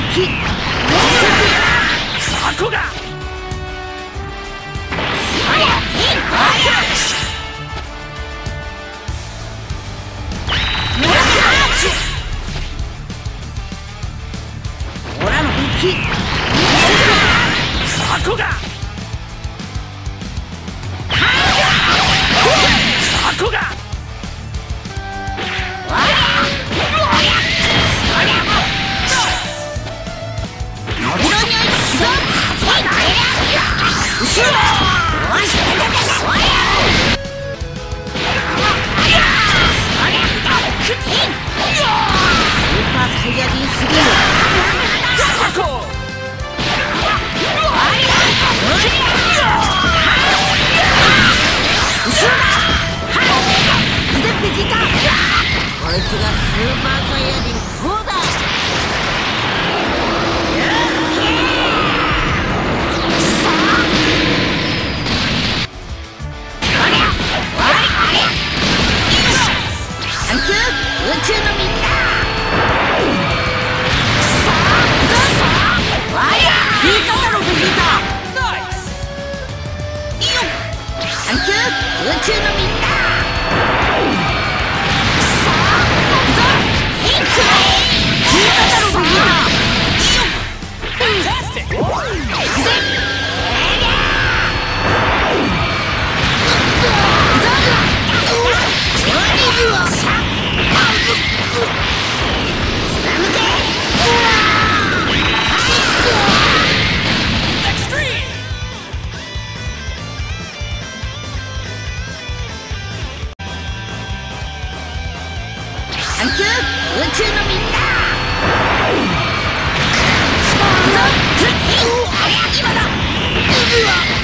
きそこがオラの本気そこがそこがサイヤ人すぎる。こいつがスーパーサイヤ人。そうだ。サンキュー宇宙のみんな。サンキュー宇宙のみんな。サンキュー宇宙のみんな。今だ。